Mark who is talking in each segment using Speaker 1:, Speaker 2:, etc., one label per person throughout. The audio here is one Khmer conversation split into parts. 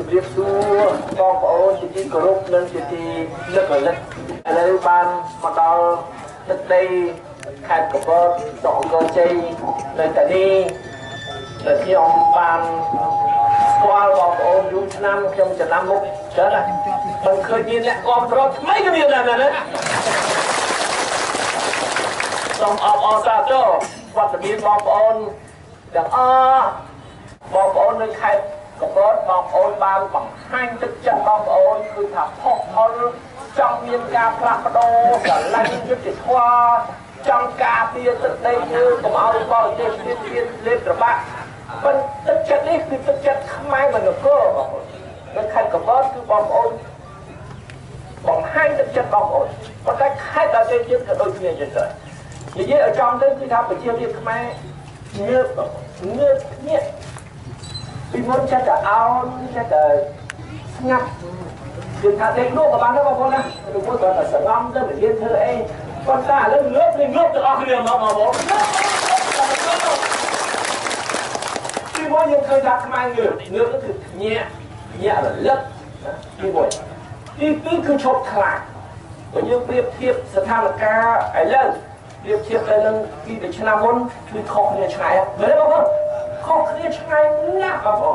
Speaker 1: เรียบสู้กองโอนจิตกรุบนั่นจิตเลือกเล็กอะไรบ้านมาดอลตึกได้ขาดกับก็สองก็ใจเลยแต่นี่เลยที่องค์บ้านกวาดกองโอนยุคน้ำจงจะน้ำมุกเจอละมันเคยยินแหละกองรถไม่ก็มีอะไรนะต้องออกอซาโต้วัดมีกองโอนดังบองโอนในใครกับรถบองโอนบางบังให้ตึกจัดบองโอนคือถักพกเอาจังเวียนกาพระโดกับไล่ยึดติดว่าจังกาเตียตึกได้ยืนกับเอาบอลเด็กเล่นกระบะมันตึกจัดนี่คือตึกจัดข้างในมันก็ในใครกับรถคือบองโอนบองให้ตึกจัดบองโอนมันได้ใครแต่เด็กยึดกับโดยเฉลี่ยเลยอย่างนี้ở trong đấyคือทำไปเที่ยวเรียกไหมเงือกเนี่ยพี่มดจะเอาจะงับถึงทางเด็กลูกกับบ้านแล้วบางคนนะลูกพูดก่อนแต่สงบเรื่องเรียนเธอเองคนตาเรื่องเลือกจะออกเรื่องมาบอกพี่มดยังเคยทำทำไมเงือกก็คือเนี่ยlàเลือกพี่มดนี่คือชกขาดก็ยังเปรียบเทียบสถานการณ์ไอ้เรื่องเปรียบเทียบอะไรนั่นที่เด็กชนะมนคือคอเนี่ยชายอ่ะเหมือนกันป่ะคอเนี่ยชายงับป่ะ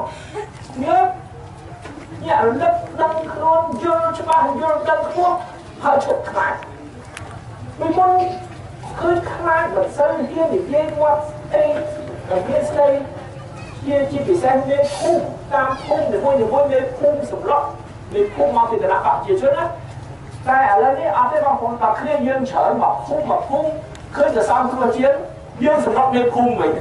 Speaker 1: เนี่ยเล็บดังโคลนเยอะใช่ป่ะเยอะดังพวกพาชกขายไม่มนคือขายแบบเส้นเฮียดิเฮียวัดเองแบบเฮียสไลเฮียจีบีเส้นเนี่ยพุ่งตามพุ่งเดี๋ยวพวกเนี่ยพุ่งสมรสเนี่ยพุ่งมาติดระดับเจี๋ยช่วยนะแต่อะไรนี่อาจจะบางคนตัดเครื่องยืนเฉินแบบพุ่งเคยจะสร้างตัวเจี๋ยยืนสำหรับเนี่ยพุ่งไป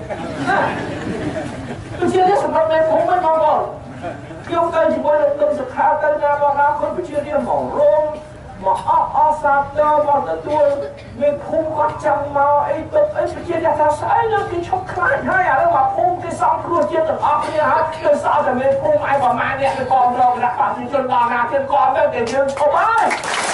Speaker 1: ตัวเจี๋ยเนี่ยสำหรับเนี่ยพุ่งไม่พอก่อนyêu cây chỉ mới được tâm sự khá cây ra bao ra không phải chia đi mỏng rôm mà sa tơ mà là tôi mình không có chăm mà ấy tập ấy phải chia ra sao sai nữa cái chốc khai hay à mà không cái xong luôn chia được óc kia hả cái sao thì mình không ai vào mang nè cái con đâu đặt bản tin chân vào nào trên con đâu để chơi không ai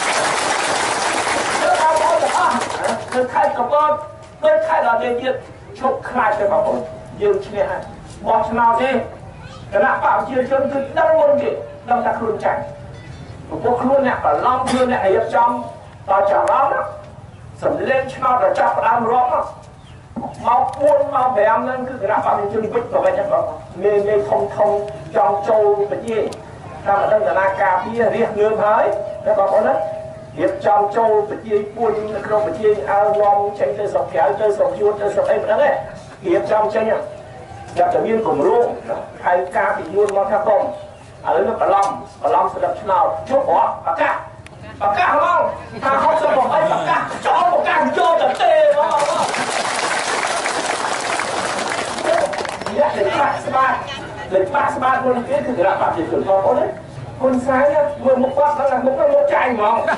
Speaker 1: nó đâu có được à mình khai của con mình khai là để chia chốc khai cho bà con dương chia hai bỏ nào điขณะป่าวเชียร์จนคือดังวนดิดังตะครุนใจพวกครุนเนี่ยก็ล้อมเพื่อนเนี่ยไอ้ยักษ์จอมต่อจากล้อมนะสำเร็จชนะแต่จับดำร้องนะมาปูนมาแบบนั้นคือขณะป่าวเชียร์จนวิ่งต่อไปเนี่ยก็เมย์ทงจองโจไปยี่ถ้ามาตั้งแต่นาคาพี่เรียกเงินหายแล้วก็คนนั้นเรียกจองโจไปยี่ปูนกระโดดไปยี่เอาลองใช้เตยสองแขนเตยสองยูนเตยสองเอ็มนั่นแหละเรียกจองใช่เนี่ยอยากจะยื่นกลุ่มรุ่งใครกล้าไปยื่นมาแค่ต้มอะไรนั่นปลอมสลับชนาวชกหัวปากกาของเราถ้าเขาจะบอกไอ้ปากกาจอปากกาโจจับเตะเนี่ยเด็กป้าสบายคนนี้คือกระดาษจีบส่วนทองคนนี้คนซ้ายเนี่ยมือมุกวัดนั่นแหละมุกต้องมุกใจมอง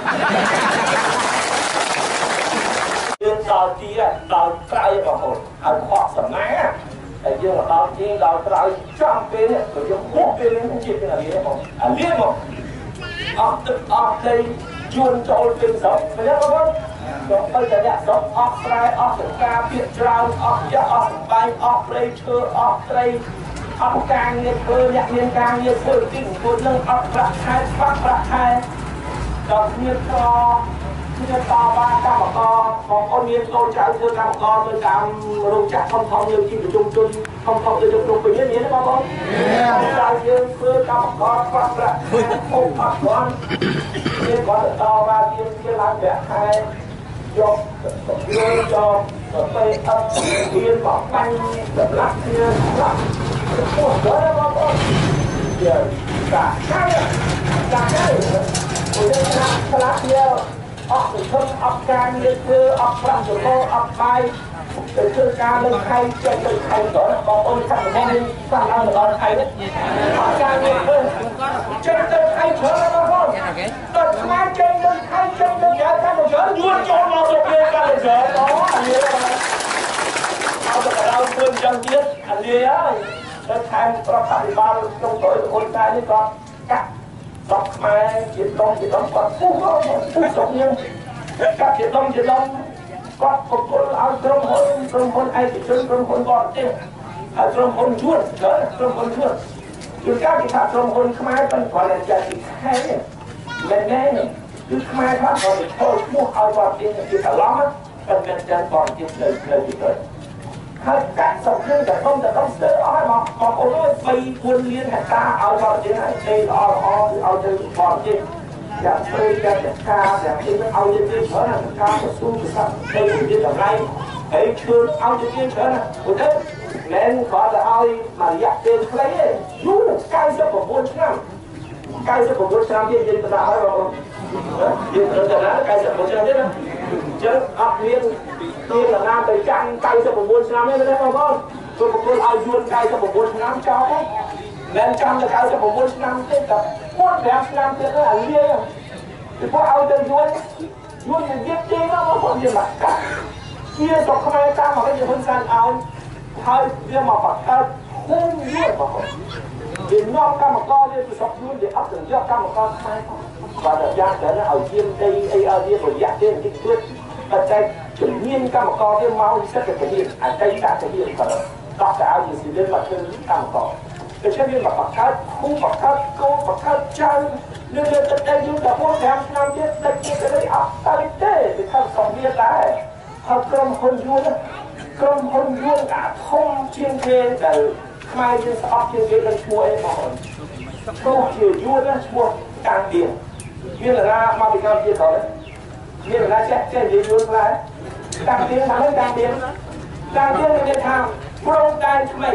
Speaker 1: เรื่องต่อที่ต่อใกล้กว่าคนเอาขอบสมัยไอ้เรื่องเราจริงเราจ้างเป็นเนี่ยเราจะพูดเป็นเรื่องจริงเป็นอะไรเนี่ยผมเรียกผมออกใจชวนโจรเป็นสองไม่ใช่ครับผมเราจะเนี่ยสองออกไรออกกาเปียกเราออกยาออกใบออกเลยเชื่อออกเลยออกกลางเนี่ยอยากเรียนกลางเนี่ยติ้งตัวเรื่องออกประไทยฟักประไทยดอกเนี่ยที่จะต่อบ้านกรรมกรของคนเรียนโตใจเธอกรรมกรโดยการรู้จักทองเรื่องที่ประชุมจนทองโดยจุดเป็นอย่างนี้นะพ่อผมใจเรื่องเพื่อกรรมกรฟังละคงฟังก่อนเรียนก่อนต่อมาเรียนที่ร้านแบบไทยยกโดยจบไปอัพเรียนบอกไปแบบรักเรียนรักโอ้โหแล้วพ่อผมเดี๋ยวจากได้ผมจะชนะพลังเดียวออกถึงทุ่งออกการเลือกคือออกพลังจุดโตออกไปเป็นเครื่องการเลือกใครจะเป็นใครก่อนบอกโอ้ยท่านบอกนี่ฟังเราตอนใครเนี่ยออกการเลือกคือจะเป็นใครเชิญแล้วพ่อตัดมาจะเป็นใครจะเป็นใครท่านบอกเชิญยืนโจมเราจะเป็นการเชิญอ๋ออันนี้เอาแต่เราเพิ่มจังเดียดอันนี้แล้วแทนประธานบาลตรงตัวคนใจนี่ก่อนกัดดอกไม้จิตลมก่อนผู้สมยังกัดจิตลมก็คนเอาตรงคนไอ้จิตตรงคนก่อนเองตรงคนชวนเถอะตรงคนชวนជួនកាលគេថាក្រុមហ៊ុនខ្មែរប៉ុន្តែគាត់ចាត់ពីខែមិនណែនេះគឺខ្មែរថាគាត់ចូលឈ្មោះឲ្យគាត់ទៀតគេច្រឡំប៉ុន្តែចាត់គាត់ទៀតនៅទីហើយកាត់សុខនឹងតែខ្ញុំស្ទើរអស់ហើយបងប្អូនអើយ3-4លានហិកតាឲ្យបរិយាឲ្យទេល្អគឺឲ្យទៅបរិយាយ៉ាងព្រៃយ៉ាងការយ៉ាងទីឲ្យទៅទៀតច្រើនណាការទៅស៊ូទៅសាប់ទៅនិយាយតម្លៃហើយឈឿនឲ្យទៅទៀតច្រើនណាព្រោះទៅមិនគាត់ទៅឲ្យមករយៈពេលខ្លីទេយូរ99ឆ្នាំ99ឆ្នាំទៀតនិយាយទៅដល់ហើយបងប្អូនយើងត្រូវទៅណា99ឆ្នាំទៀតណាចឹងអត់មានណាទៅចាំ99ឆ្នាំទេបងប្អូនព្រោះប្រគល់ឲ្យយួន99ឆ្នាំចោលហ្នឹងមិនចាំទៅ99ឆ្នាំទេតែ45ឆ្នាំទៀតទៅអាលីពីព្រោះឲ្យទៅយួននិយាយទេមកបងប្អូនយើងមកកាត់ជាស្រុកខ្មែរតាមមកឲ្យហ៊ុនសែនឲ្យហើយវាមកបង្កើតហ៊ុនយួនបងប្អូនវានាំកម្មករវាទៅស្រុកយួនវាអត់ទៅយកកម្មករខ្មែរបាទតែយ៉ាងទៅឲ្យជាដីអីឲ្យវាប្រយ័ត្នទេបន្តិចទៀតតែជំនាញកម្មករវាមកសិទ្ធិជំនាញអតីតជំនាញក៏ដោះទៅឲ្យស៊ីវិលមកធ្វើកម្មករដូច្នេះវាមកបង្កើតគូបង្កើតកូនបង្កើតចៅនៅលើទឹកដីយូរដល់45ឆ្នាំទៀតទឹកនេះអត់ទៅទេវាថាសំវាដែរហើយក្រុមហ៊ុនយួនអាធំជាងគេដែលខ្មែរយើងស្អប់ជាងគេនឹងឈ្មោះអីបងប្អូនឈ្មោះជាយួនឈ្មោះកាំងទៀនមានណាមកពីកម្ពុជាក៏មានណាចេះនិយាយយួនខ្លះកាំងទៀនថាមិនកាំងទៀនមានថាប្រងដែនថ្មីឥ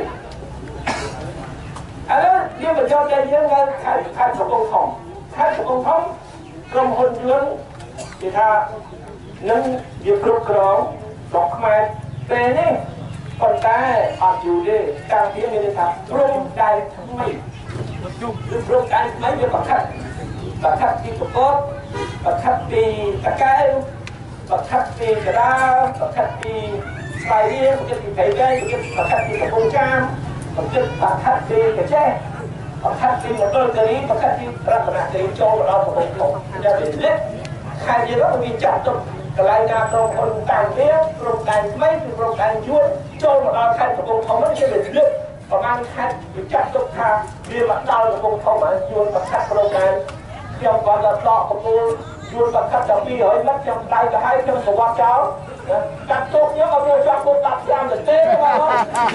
Speaker 1: ឡូវយើងបញ្ចប់តែយើងនៅខេត្តកំពង់ធំក្រុមហ៊ុនយួនគេថានឹងវាគ្រប់គ្រងស្រុកខ្មែរពេលនេះប៉ុន្តែអត់យូរទេកាំងទៀនមានថាប្រងដែនថ្មីប្រងដែនថ្មីវាប្រកាសពីកពតប្រកាសពីតកែវប្រកាសពីកដាលប្រកាសពីស្វាយរៀងប្រកាសពីព្រៃវែងប្រកាសពីកំពង់ចាមប្រកាសពីកញ្ចេះប្រកាសពីមណ្ឌលគិរីប្រកាសពីរតនគិរីចូលមកដល់កំពង់ធំដែលវានេះខេត្តយើងនោះមានចាត់ទុកកន្លែងការក្រុមហ៊ុនតាំងទៀតក្រុមដែនថ្មីគឺក្រុមដែនយួនចូលមកដល់ខេត្តកំពង់ធំនេះជាវានេះប្រហែលខេត្តវាចាត់ទុកថាវាមកដល់កំពង់ធំហើយយួនប្រកាសក្រុមដែនខ្ញុំគាត់ដល់ដកកំពូលយួនប្រកាសតែ200ម៉ែត្រខ្ញុំដៃទៅឲ្យខ្ញុំប្រវត្តិចោលកាត់ទុកខ្ញុំឲ្យយកពុក10ឆ្នាំទៅទេបងប្អូន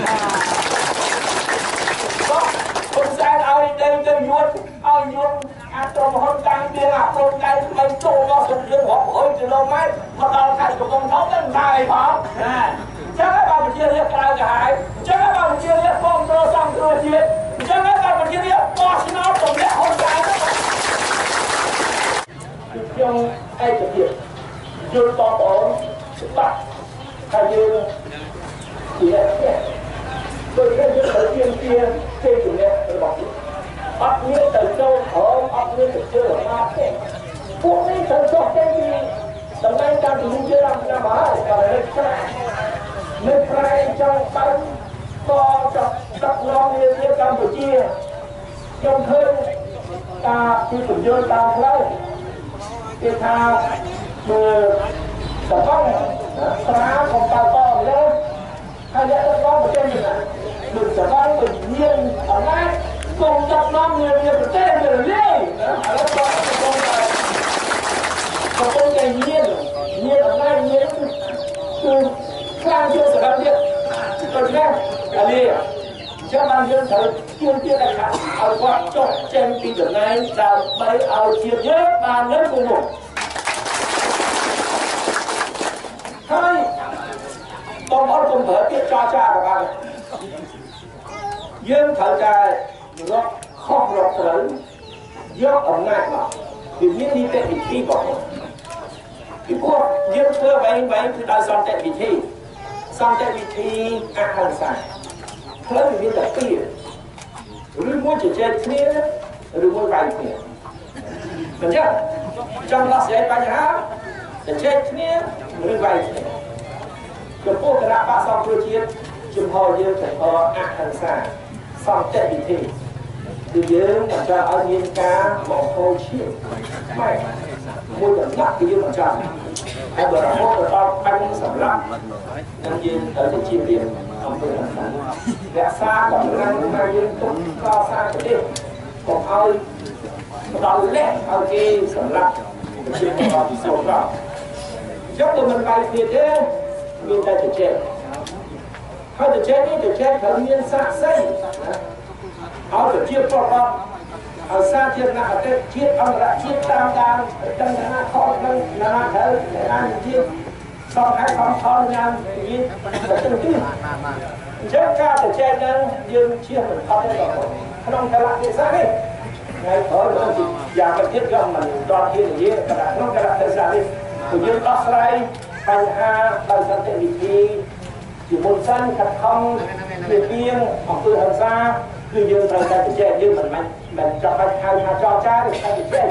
Speaker 1: ហ៊ុនសែនឲ្យដីទៅយួនអាក្រុមហ៊ុនតាំងពីអាក្រុមដែនថ្មីចូលមកសុខយើងរាប់100គីឡូម៉ែត្រមកដល់ខេត្តកំពង់ធំទៅដែរផងចឹងហើយបើប្រជារាស្ត្រក្រៅកាហាយចឹងហើយបើប្រជារាស្ត្រគ្រប់គ្រងសង្គ្រោះជាតិចឹងហើយបើប្រជារាស្ត្របោះឆ្នោតទម្លាក់ហ៊ុនសែនខ្ញុំឯកភាពយល់បងប្អូនច្បាស់ថាយើងជាអ្នកដូចយើងត្រូវទៀមទាទេជំនះរបស់យើងអត់មានទៅចូលក្រមអត់មានទៅជឿរបស់ទេពួកនេះត្រូវចុះចេញពីតំណែងការជំនុំជឿដល់ឆ្នាំហើយតែនៅប្រែចង់បានក៏ចាប់នាំវាកម្ពុជាខ្ញុំឃើញការពីពន្យល់តាមផ្លូវគេថាមើលតំបន់ស្រាកុំតើតលើហើយអ្នកដឹកនាំប្រទេសនេះគឺតំបន់វិញ្ញាណអំណាចកុំដឹកនាំមានប្រទេសវារលាយឥឡូវក៏កំពុងតែមានអំណាចមានគឺខ្លាំងជាងសម្រាប់ទៀតដូច្នេះកាលីចាំបានយើងត្រូវជួនទៀតឲ្យគាត់ចុះចេញពីតំណែងដើម្បីឲ្យជាតិយើងបាននៅគង់ហើយបងប្អូនកុំប្រើពាក្យចរចាក៏បានយើងត្រូវតែរកខុសរកត្រូវយកអំណាចមកពីមាននីតិវិធីបងពីព្រោះយើងធ្វើវែងគឺដោយសន្តិវិធីអហិង្សាផ្លូវមានតែពីរឬមួយជជែកគ្នាឬមួយវាយគ្នាមិនចឹងចង់ដោះស្រាយបញ្ហាជជែកគ្នាឬវាយគ្នាចំពោះគណៈបក្សសង្គ្រោះជាតិជំហរយើងចំហរអហិង្សាសន្តិវិធីគឺយើងមិនចង់ឲ្យមានការបង្ហូរឈាមម៉ែមួយដំណាក់គឺយើងមិនចង់ហើយបើរហូតដល់បាញ់សម្រាប់នឹងយើងត្រូវទៅជៀសវាងអង្គររក្សាកម្លាំងថាយើងទុកកសាងប្រទេសកុំឲ្យផ្ដល់លះឲ្យគេសម្រាប់ជារបស់ពិសូចន៍ដល់ចុះទៅមិនបាយទៀតទេមានតែទៅជែកហើយទៅជែកនេះទៅជែកត្រូវមានសាក្សីឲ្យប្រជាពលរដ្ឋឲ្យសាធារណប្រទេសជាតិអន្តរជាតិតាមដានដឹងថាខុសនឹងណាត្រូវណាជាតិសំខាន់សំខាន់យ៉ាងនេះទៅទីអញ្ចឹងការទៅជែកនឹងយើងជៀសមិនផុតទេបងប្អូនក្នុងកលៈទេសៈនេះថ្ងៃក្រោយមកយ៉ាងមកទៀតក៏មិនដល់ជានិយាយក្នុងកលៈទេសៈនេះគឺយើងដោះស្រាយបញ្ហាដោយសន្តិវិធីជាមុនសិនខិតខំជាពីងអំពើហិង្សាគឺយើងត្រូវតែជែកយើងមិនចាំបាច់ហៅថាចរចាទេតែជែក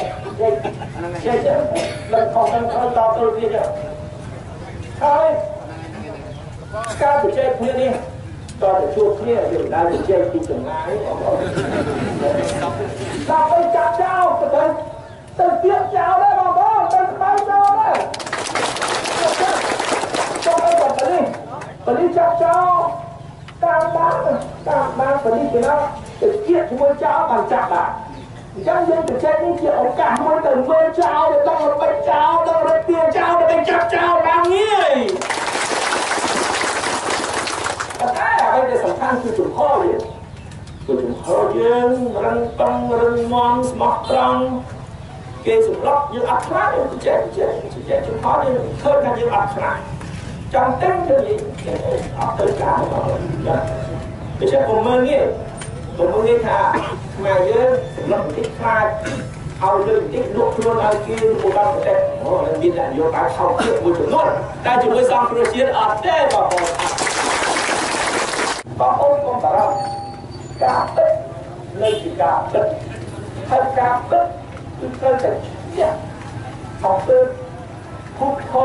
Speaker 1: មិនខុសនឹងខុសតទៅទៀតទេហើយការជែកគ្នានេះតើជួបគ្នាយើងដើរជែកពីចម្ងាយបងប្អូនដល់ទៅចាប់ចោលទៅទៀបចោលដែរបងប្អូនទៅស្បែកចោលដែរចូលទៅបលិចាប់ចោលតាមបានបលិគេណាទៅជាជាមួយចោលបានចាប់បានអញ្ចឹងយើងទៅចេញនេះជាឱកាសមួយទៅមើលចោលទៅដល់របិចចោលដល់រត់ទៀបចោលទៅចាប់ចោលបានងាយតែអ្វីដែលសំខាន់គឺជំហរយើងគឺជំហរយើងរឹងប៉ឹងរឹងមាំស្មោះត្រង់គេសម្រាប់យើងអត់ខ្លាចយើងចេះជំហរយើងឃើញថាយើងអត់ខ្លាចចង់តែយើងអត់ទៅការបងដូច្នេះผมមើលងាយថាខ្មែរយើងសម្រាប់បន្តិចខ្លាចឲ្យលើបន្តិចលក់ខ្លួនឲ្យគេឧបករណ៍ប្រទេសអូមាននយោបាយថោកទៀតមួយចំនួនតែជាមួយសង្គ្រោះជាតិអត់ទេបងប្អូនបងប្អូនកុំបារម្ភការពិតនៅជាការពិតហើយការពិតគឺត្រូវតែជាអង្គើភូតខ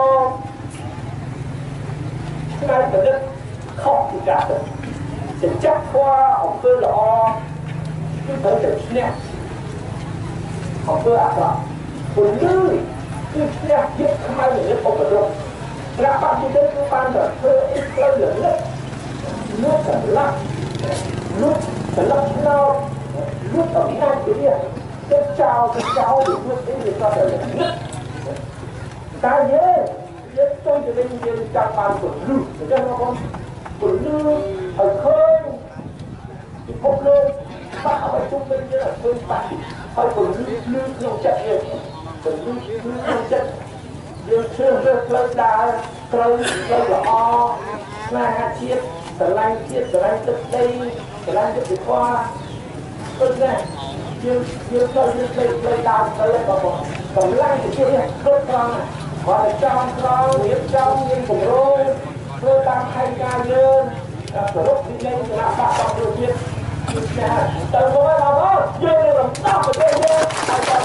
Speaker 1: ឆ្នៃប្រឌិតខុសពីការពិតចិញ្ចឹមធម៌អង្គើល្អគឺត្រូវតែឈ្នះអង្គើអាក្រក់ពលឺគឺឈ្នះជាតិខ្មៅនិមិត្តឧបទ្រពត្រាបាក់ជាតិគឺបានតែធ្វើអីផ្លូវលិតលួចសម្លាប់ឆ្នោតលួចអំណាចទៅនេះទៅចោលទៅលួចអីវាក៏ទៅតែយើងចូលទៅវិញយើងចាប់បានពលឺអញ្ចឹងបងប្អូនពលឺឲ្យឃើញពិភពលោកបាក់ឲ្យជុំវិញយើងឲ្យឃើញបាក់ហើយពលឺក្នុងចិត្តយើងពលឺក្នុងចិត្តយើងជឿលើផ្លូវដើរត្រូវល្អស្នេហាជាតិស្រឡាញ់ជាតិស្រឡាញ់ទឹកដីស្រឡាញ់ទឹកខ្វះគឺណាយើងត្រូវយើងផ្លេចដើរទៅបងប្អូនកម្លាំងជាតិនេះគ្រប់ត្រង់បើចំក្រោយរៀបចំមានគម្រោងធ្វើតាមផែនការយើងសរុបពីនៃគណៈបកសង្គ្រោះជាតិគឺថាទៅមកហើយបងប្អូនយើងនឹងរំដោះប្រទេសយើងឲ្យដល់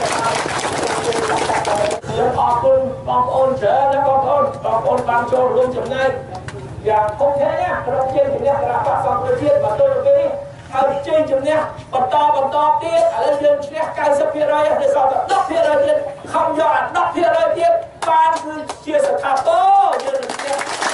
Speaker 1: យើងអរគុណបងប្អូនច្រើនណាបងប្អូនបានចូលរួមចំណែកយ៉ាងធំធេងណាក្រុមជ័យជំនះគណៈបកសង្គ្រោះជាតិបើទល់ពេលនេះហើយជ័យជំនះបន្តទៀតឥឡូវយើងឈ្នះ 90% ហើយសល់តែ 10% ទៀតខំយកអា 10% ទៀតបានគឺជាស្ថាពរយើងនឹងឈ្នះ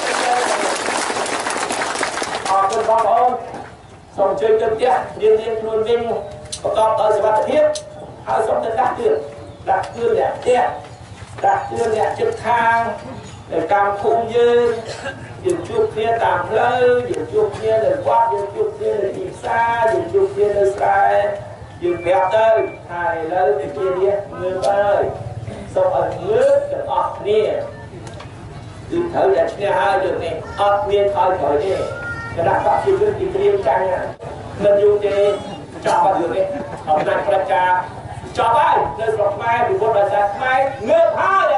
Speaker 1: អរគុណបងប្អូនសូមអញ្ជើញទៅផ្ទះរៀនខ្លួនវិញប្រកបដោយសុវត្ថិភាពហើយសូមទៅដាក់ជឿនអ្នកផ្ទះដាក់ជឿនអ្នកជិតខាងនៅតាមភូមិយើងជួបគ្នាតាមផ្លូវយើងជួបគ្នានៅវត្តយើងជួបគ្នានៅទីផ្សារយើងជួបគ្នានៅស្រែយើងប្រាប់ទៅថាឥឡូវវិជានេះងើបហើយសូមឲ្យងើបទាំងអស់គ្នាគឺត្រូវតែឈ្នះហើយរឿងនេះអត់មានថយក្រោយទេគណៈបព្វជិជនទីត្រៀមចាញ់មិនយូរទេចាប់បាត់រឿងនេះអំណាចប្រជាចប់ហើយនៅស្រុកខ្មែរពីពុទ្ធដោយសារខ្មែរងើបហើយ